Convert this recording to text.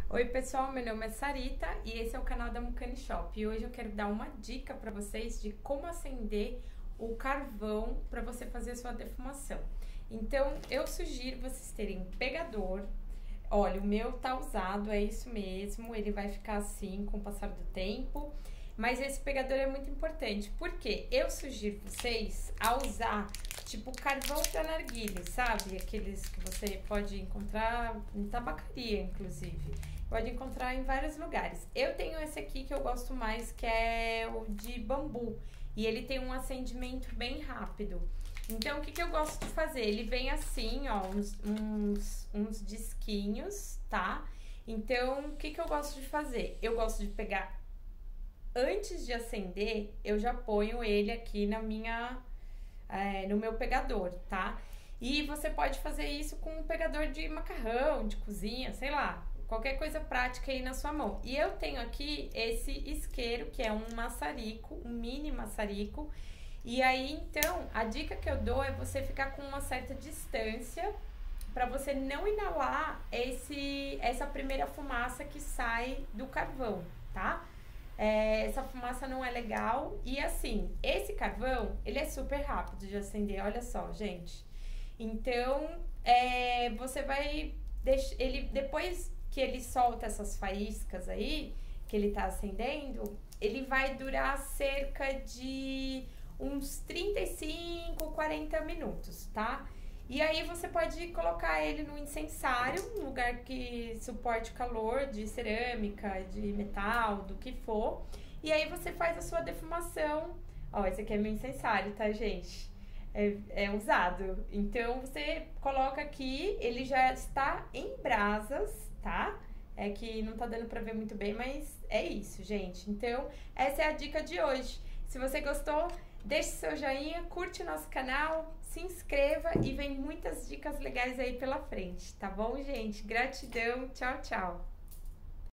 Oi pessoal, meu nome é Sarita e esse é o canal da Mucane Shop. E hoje eu quero dar uma dica para vocês de como acender o carvão para você fazer a sua defumação. Então eu sugiro vocês terem um pegador. Olha, o meu tá usado, é isso mesmo, ele vai ficar assim com o passar do tempo. Mas esse pegador é muito importante, porque eu sugiro vocês a usar tipo carvão para narguilé, sabe? Aqueles que você pode encontrar em tabacaria, inclusive. Pode encontrar em vários lugares. Eu tenho esse aqui que eu gosto mais, que é o de bambu. E ele tem um acendimento bem rápido. Então, o que eu gosto de fazer? Ele vem assim, ó, uns disquinhos, tá? Então, o que eu gosto de fazer? Eu gosto de pegar, antes de acender, eu já ponho ele aqui no meu pegador, tá? E você pode fazer isso com um pegador de macarrão, de cozinha, sei lá, qualquer coisa prática aí na sua mão. E eu tenho aqui esse isqueiro, que é um maçarico, um mini maçarico. E aí, então, a dica que eu dou é você ficar com uma certa distância para você não inalar essa primeira fumaça que sai do carvão, tá? Essa fumaça não é legal. E assim, esse carvão, ele é super rápido de acender, olha só, gente. Então, você vai deixar ele, depois que ele solta essas faíscas aí, que ele tá acendendo, ele vai durar cerca de uns 35, 40 minutos, tá? E aí você pode colocar ele no incensário, um lugar que suporte calor, de cerâmica, de metal, do que for. E aí você faz a sua defumação. Ó, esse aqui é meu incensário, tá, gente? É usado. Então você coloca aqui, ele já está em brasas, tá? É que não tá dando pra ver muito bem, mas é isso, gente. Então, essa é a dica de hoje. Se você gostou, deixe seu joinha, curte o nosso canal, se inscreva e vem muitas dicas legais aí pela frente, tá bom, gente? Gratidão, tchau, tchau!